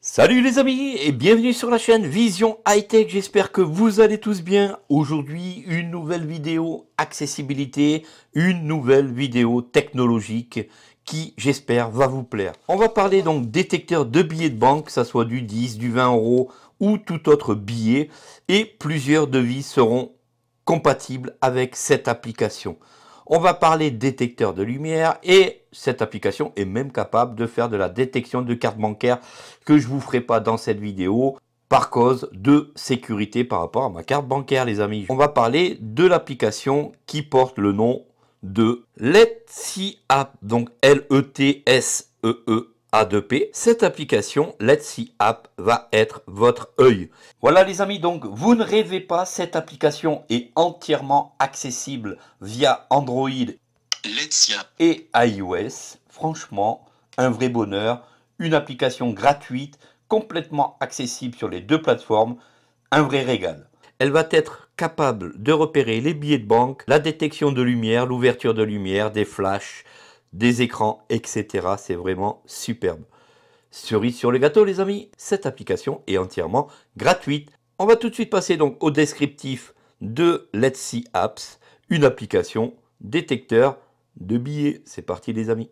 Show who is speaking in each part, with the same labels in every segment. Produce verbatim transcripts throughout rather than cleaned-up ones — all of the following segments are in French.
Speaker 1: Salut les amis et bienvenue sur la chaîne Vision High Tech, j'espère que vous allez tous bien. Aujourd'hui une nouvelle vidéo accessibilité, une nouvelle vidéo technologique qui j'espère va vous plaire. On va parler donc détecteur de billets de banque, que ça soit du dix, du vingt euros ou tout autre billet, et plusieurs devis seront compatibles avec cette application. On va parler détecteur de lumière et cette application est même capable de faire de la détection de cartes bancaires que je ne vous ferai pas dans cette vidéo par cause de sécurité par rapport à ma carte bancaire les amis. On va parler de l'application qui porte le nom de Let's App, donc L E T S E E A deux P. Cette application Let's App va être votre œil. Voilà les amis, donc vous ne rêvez pas, cette application est entièrement accessible via Android et iOS. Franchement, un vrai bonheur, une application gratuite, complètement accessible sur les deux plateformes, un vrai régal. Elle va être capable de repérer les billets de banque, la détection de lumière, l'ouverture de lumière, des flashs, des écrans, et cetera. C'est vraiment superbe. Cerise sur le gâteau les amis, cette application est entièrement gratuite. On va tout de suite passer donc au descriptif de Let's See Apps, une application détecteur de billets. C'est parti les amis.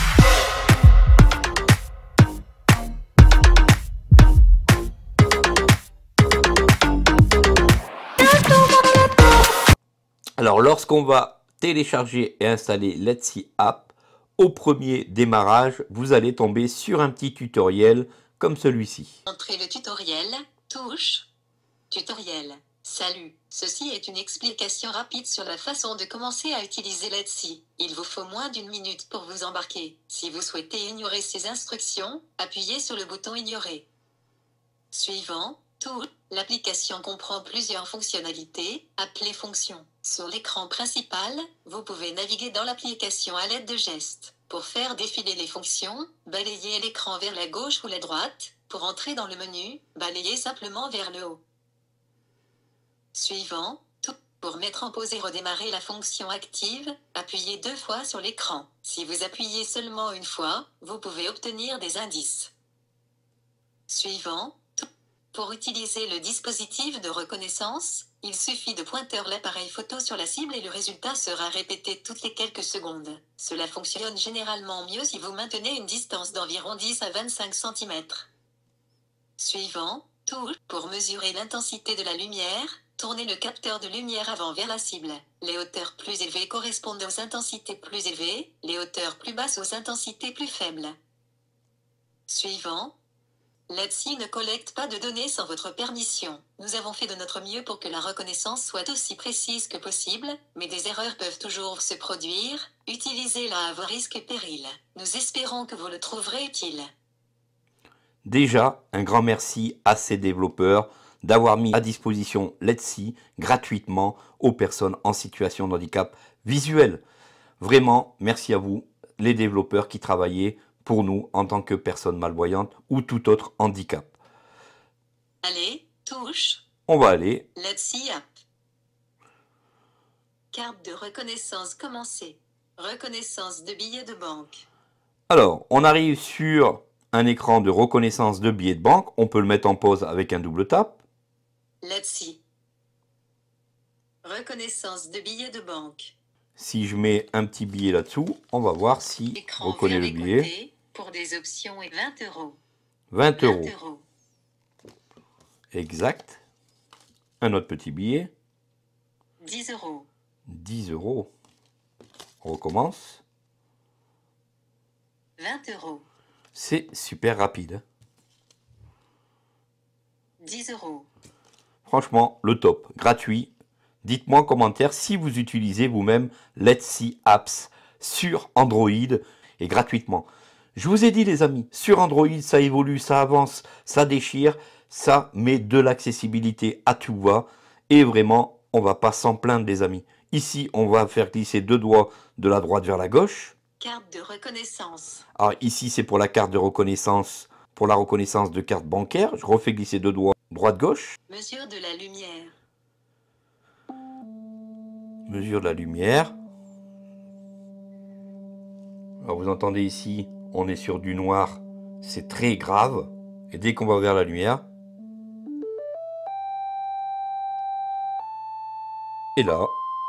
Speaker 1: Alors lorsqu'on va télécharger et installer Let's See App, au premier démarrage, vous allez tomber sur un petit tutoriel comme celui-ci.
Speaker 2: Entrez le tutoriel, touche, tutoriel. Salut, ceci est une explication rapide sur la façon de commencer à utiliser Let's See. Il vous faut moins d'une minute pour vous embarquer. Si vous souhaitez ignorer ces instructions, appuyez sur le bouton ignorer. Suivant, tout. L'application comprend plusieurs fonctionnalités, appelées fonctions. Sur l'écran principal, vous pouvez naviguer dans l'application à l'aide de gestes. Pour faire défiler les fonctions, balayez l'écran vers la gauche ou la droite. Pour entrer dans le menu, balayez simplement vers le haut. Suivant, tout. Pour mettre en pause et redémarrer la fonction active, appuyez deux fois sur l'écran. Si vous appuyez seulement une fois, vous pouvez obtenir des indices. Suivant, tout. Pour utiliser le dispositif de reconnaissance, il suffit de pointer l'appareil photo sur la cible et le résultat sera répété toutes les quelques secondes. Cela fonctionne généralement mieux si vous maintenez une distance d'environ dix à vingt-cinq centimètres. Suivant, tout. Pour mesurer l'intensité de la lumière, tournez le capteur de lumière avant vers la cible. Les hauteurs plus élevées correspondent aux intensités plus élevées, les hauteurs plus basses aux intensités plus faibles. Suivant. Let's See ne collecte pas de données sans votre permission. Nous avons fait de notre mieux pour que la reconnaissance soit aussi précise que possible, mais des erreurs peuvent toujours se produire. Utilisez-la à vos risques et périls. Nous espérons que vous le trouverez utile.
Speaker 1: Déjà, un grand merci à ces développeurs d'avoir mis à disposition Let's See gratuitement aux personnes en situation de handicap visuel. Vraiment, merci à vous, les développeurs qui travaillaient pour nous en tant que personnes malvoyantes ou tout autre handicap.
Speaker 2: Allez, touche.
Speaker 1: On va aller.
Speaker 2: Let's See App. Carte de reconnaissance commencée. Reconnaissance de billets de banque.
Speaker 1: Alors, on arrive sur un écran de reconnaissance de billets de banque. On peut le mettre en pause avec un double tap.
Speaker 2: Let's See. Reconnaissance de billets de banque.
Speaker 1: Si je mets un petit billet là-dessous, on va voir si
Speaker 2: Écran
Speaker 1: reconnaît
Speaker 2: vers
Speaker 1: le
Speaker 2: les
Speaker 1: billet.
Speaker 2: côtés, pour des options et vingt euros.
Speaker 1: vingt euros.
Speaker 2: vingt euros.
Speaker 1: Exact. Un autre petit billet.
Speaker 2: dix euros.
Speaker 1: dix euros. On recommence.
Speaker 2: vingt euros.
Speaker 1: C'est super rapide.
Speaker 2: dix euros.
Speaker 1: Franchement, le top. Gratuit. Dites-moi en commentaire si vous utilisez vous-même Let's See Apps sur Android et gratuitement. Je vous ai dit les amis, sur Android ça évolue, ça avance, ça déchire, ça met de l'accessibilité à tout va et vraiment on va pas s'en plaindre les amis. Ici on va faire glisser deux doigts de la droite vers la gauche.
Speaker 2: Carte de reconnaissance.
Speaker 1: Alors ici c'est pour la carte de reconnaissance, pour la reconnaissance de carte bancaire. Je refais glisser deux doigts droite-gauche.
Speaker 2: Mesure de la lumière.
Speaker 1: Mesure de la lumière. Alors vous entendez ici, on est sur du noir, c'est très grave. Et dès qu'on va vers la lumière, et là,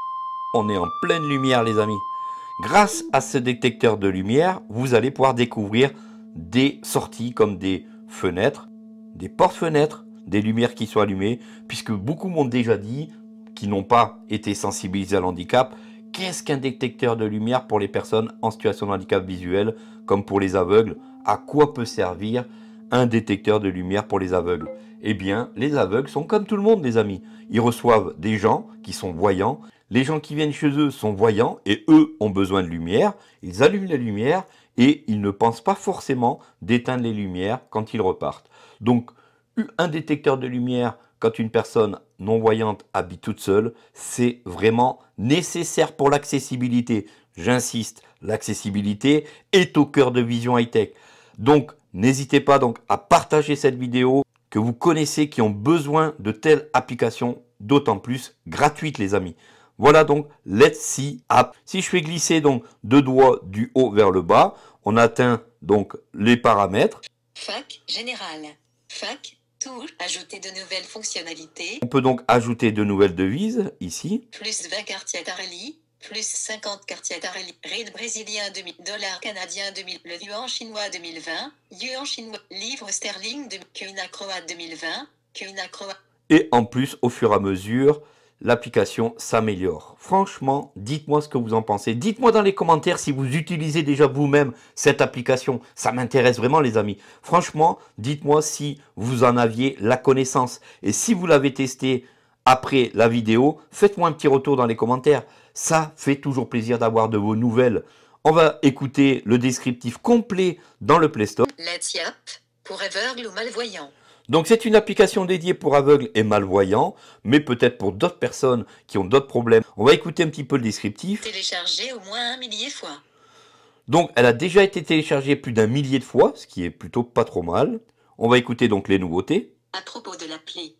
Speaker 1: on est en pleine lumière les amis. Grâce à ce détecteur de lumière, vous allez pouvoir découvrir des sorties comme des fenêtres, des portes-fenêtres, des lumières qui sont allumées, puisque beaucoup m'ont déjà dit, qui n'ont pas été sensibilisés à l'handicap, qu'est-ce qu'un détecteur de lumière pour les personnes en situation de handicap visuel, comme pour les aveugles? À quoi peut servir un détecteur de lumière pour les aveugles? Eh bien, les aveugles sont comme tout le monde les amis. Ils reçoivent des gens qui sont voyants. Les gens qui viennent chez eux sont voyants et eux ont besoin de lumière. Ils allument la lumière et ils ne pensent pas forcément d'éteindre les lumières quand ils repartent. Donc, un détecteur de lumière quand une personne non-voyante habite toute seule, c'est vraiment nécessaire pour l'accessibilité. J'insiste, l'accessibilité est au cœur de Vision Hightech. Donc, n'hésitez pas donc à partager cette vidéo que vous connaissez qui ont besoin de telles applications, d'autant plus gratuites les amis. Voilà donc Let's See App. Si je fais glisser donc deux doigts du haut vers le bas, on atteint donc les paramètres.
Speaker 2: Fac, général. Fac, touche, ajouter de nouvelles fonctionnalités.
Speaker 1: On peut donc ajouter de nouvelles devises ici.
Speaker 2: Plus vingt quartiers Tareli, plus cinquante quartiers Tareli. Ride brésilien deux mille, dollars canadiens deux mille, le yuan chinois deux mille vingt, yuan chinois, livre sterling de Kuna croate deux mille vingt, Kuna croate.
Speaker 1: Et en plus, au fur et à mesure, l'application s'améliore. Franchement, dites-moi ce que vous en pensez. Dites-moi dans les commentaires si vous utilisez déjà vous-même cette application. Ça m'intéresse vraiment les amis. Franchement, dites-moi si vous en aviez la connaissance. Et si vous l'avez testé après la vidéo, faites-moi un petit retour dans les commentaires. Ça fait toujours plaisir d'avoir de vos nouvelles. On va écouter le descriptif complet dans le Play Store.
Speaker 2: Let's App, pour aveugles ou malvoyants.
Speaker 1: Donc c'est une application dédiée pour aveugles et malvoyants, mais peut-être pour d'autres personnes qui ont d'autres problèmes. On va écouter un petit peu le descriptif.
Speaker 2: Téléchargée au moins un millier fois.
Speaker 1: Donc elle a déjà été téléchargée plus d'un millier de fois, ce qui est plutôt pas trop mal. On va écouter donc les nouveautés.
Speaker 2: À propos de l'appli.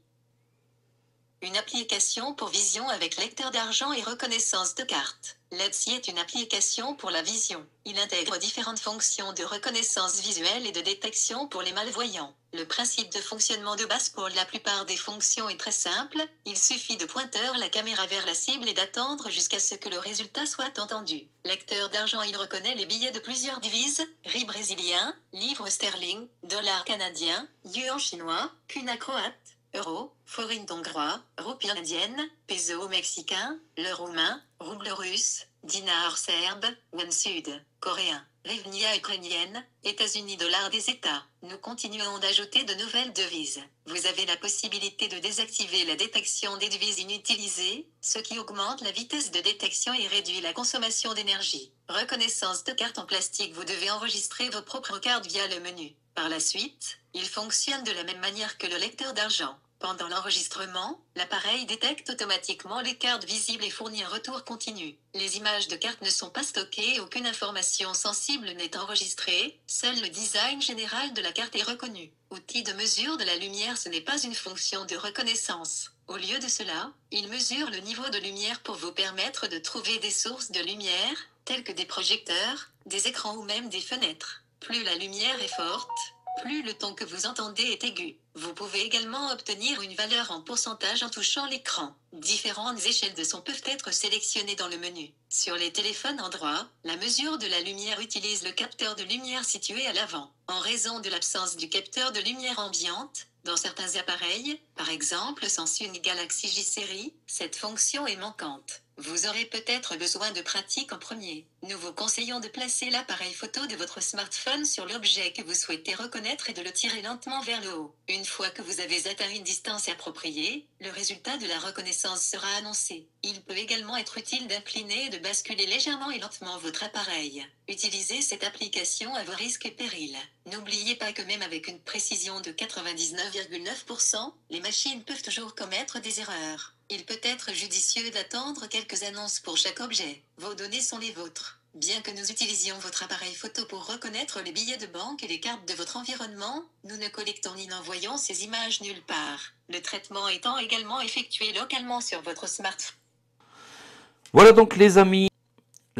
Speaker 2: Une application pour vision avec lecteur d'argent et reconnaissance de carte. Let's See est une application pour la vision. Il intègre différentes fonctions de reconnaissance visuelle et de détection pour les malvoyants. Le principe de fonctionnement de base pour la plupart des fonctions est très simple. Il suffit de pointer la caméra vers la cible et d'attendre jusqu'à ce que le résultat soit entendu. Lecteur d'argent, il reconnaît les billets de plusieurs devises, riz brésilien, livre sterling, dollar canadien, yuan chinois, kuna croate, euro, forint hongrois, roupie indienne, peso mexicain, le roumain, rouble russe, dinar serbe, won sud, coréen, hryvnia ukrainienne, États-Unis dollar des États. Nous continuons d'ajouter de nouvelles devises. Vous avez la possibilité de désactiver la détection des devises inutilisées, ce qui augmente la vitesse de détection et réduit la consommation d'énergie. Reconnaissance de cartes en plastique. Vous devez enregistrer vos propres cartes via le menu. Par la suite, il fonctionne de la même manière que le lecteur d'argent. Pendant l'enregistrement, l'appareil détecte automatiquement les cartes visibles et fournit un retour continu. Les images de cartes ne sont pas stockées et aucune information sensible n'est enregistrée, seul le design général de la carte est reconnu. Outil de mesure de la lumière, ce n'est pas une fonction de reconnaissance. Au lieu de cela, il mesure le niveau de lumière pour vous permettre de trouver des sources de lumière, telles que des projecteurs, des écrans ou même des fenêtres. Plus la lumière est forte, plus le ton que vous entendez est aigu. Vous pouvez également obtenir une valeur en pourcentage en touchant l'écran. Différentes échelles de son peuvent être sélectionnées dans le menu. Sur les téléphones Android, la mesure de la lumière utilise le capteur de lumière situé à l'avant. En raison de l'absence du capteur de lumière ambiante, dans certains appareils, par exemple Samsung Galaxy J série, cette fonction est manquante. Vous aurez peut-être besoin de pratique en premier. Nous vous conseillons de placer l'appareil photo de votre smartphone sur l'objet que vous souhaitez reconnaître et de le tirer lentement vers le haut. Une fois que vous avez atteint une distance appropriée, le résultat de la reconnaissance sera annoncé. Il peut également être utile d'incliner et de basculer légèrement et lentement votre appareil. Utilisez cette application à vos risques et périls. N'oubliez pas que même avec une précision de quatre-vingt-dix-neuf virgule neuf pour cent, les machines peuvent toujours commettre des erreurs. Il peut être judicieux d'attendre quelques annonces pour chaque objet. Vos données sont les vôtres. Bien que nous utilisions votre appareil photo pour reconnaître les billets de banque et les cartes de votre environnement, nous ne collectons ni n'envoyons ces images nulle part. Le traitement étant également effectué localement sur votre smartphone.
Speaker 1: Voilà donc les amis,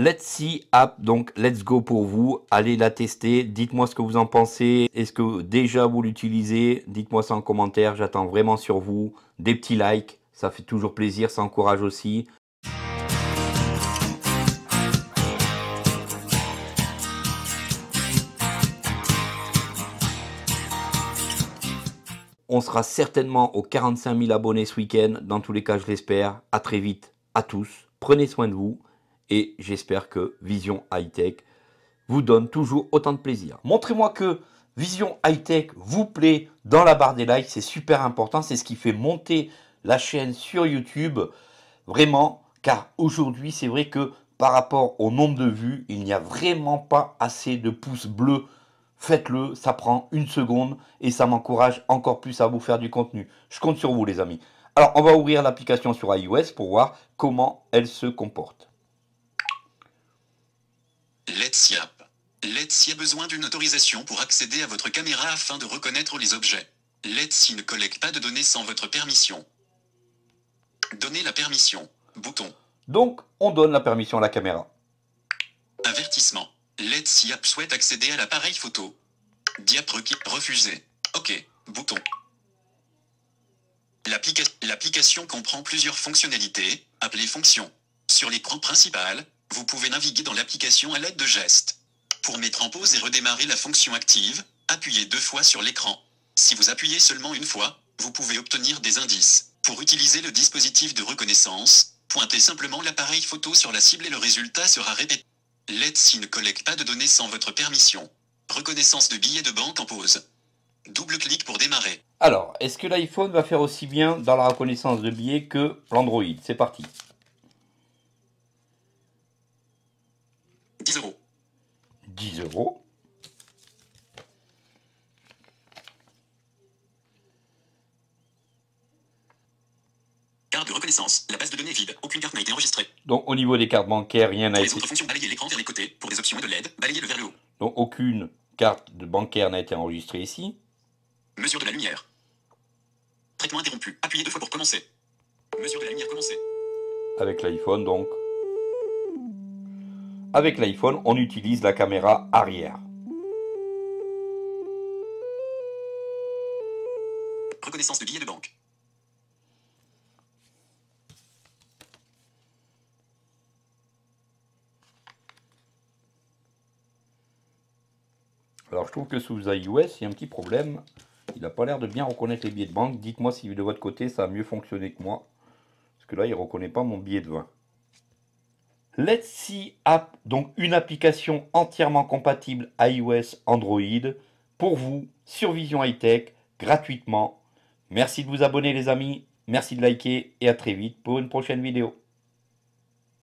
Speaker 1: Let's See App, donc let's go pour vous. Allez la tester. Dites-moi ce que vous en pensez. Est-ce que déjà vous l'utilisez? Dites-moi ça en commentaire. J'attends vraiment sur vous. Des petits likes. Ça fait toujours plaisir. Ça encourage aussi. On sera certainement aux quarante-cinq mille abonnés ce week-end. Dans tous les cas, je l'espère. À très vite à tous. Prenez soin de vous. Et j'espère que Vision High-Tech vous donne toujours autant de plaisir. Montrez-moi que Vision High-Tech vous plaît dans la barre des likes. C'est super important. C'est ce qui fait monter la chaîne sur YouTube. Vraiment. Car aujourd'hui, c'est vrai que par rapport au nombre de vues, il n'y a vraiment pas assez de pouces bleus. Faites-le. Ça prend une seconde. Et ça m'encourage encore plus à vous faire du contenu. Je compte sur vous, les amis. Alors, on va ouvrir l'application sur iOS pour voir comment elle se comporte.
Speaker 3: Let's See App. Let's See a besoin d'une autorisation pour accéder à votre caméra afin de reconnaître les objets. Let's See ne collecte pas de données sans votre permission. Donnez la permission. Bouton.
Speaker 1: Donc, on donne la permission à la caméra.
Speaker 3: Avertissement. Let's See App souhaite accéder à l'appareil photo. Diap requis. Refusé. OK. Bouton. L'applica- L'application comprend plusieurs fonctionnalités, appelées fonctions. Sur l'écran principal, vous pouvez naviguer dans l'application à l'aide de gestes. Pour mettre en pause et redémarrer la fonction active, appuyez deux fois sur l'écran. Si vous appuyez seulement une fois, vous pouvez obtenir des indices. Pour utiliser le dispositif de reconnaissance, pointez simplement l'appareil photo sur la cible et le résultat sera répété. Let's See ne collecte pas de données sans votre permission. Reconnaissance de billets de banque en pause. Double-clic pour démarrer.
Speaker 1: Alors, est-ce que l'iPhone va faire aussi bien dans la reconnaissance de billets que l'Android? C'est parti.
Speaker 3: dix euros.
Speaker 1: dix euros.
Speaker 3: Carte de reconnaissance. La base de données vide. Aucune carte n'a été enregistrée.
Speaker 1: Donc, au niveau des cartes bancaires, rien n'a
Speaker 3: Pour les
Speaker 1: été...
Speaker 3: autres fonctions, balayez l'écran vers les côtés. Pour les options et de l'aide, balayez-le vers le haut.
Speaker 1: Donc, aucune carte de bancaire n'a été enregistrée ici.
Speaker 3: Mesure de la lumière. Traitement interrompu. Appuyez deux fois pour commencer. Mesure de la lumière commencée.
Speaker 1: Avec l'iPhone, donc. Avec l'iPhone, on utilise la caméra arrière.
Speaker 3: Reconnaissance de billets de banque.
Speaker 1: Alors, je trouve que sous iOS, il y a un petit problème. Il n'a pas l'air de bien reconnaître les billets de banque. Dites-moi si de votre côté, ça a mieux fonctionné que moi. Parce que là, il ne reconnaît pas mon billet de vin. Let's See App, donc une application entièrement compatible iOS, Android, pour vous, sur Vision High-Tech, gratuitement. Merci de vous abonner les amis, merci de liker et à très vite pour une prochaine vidéo.